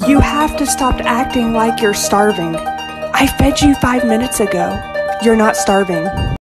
You have to stop acting like you're starving. I fed you 5 minutes ago. You're not starving.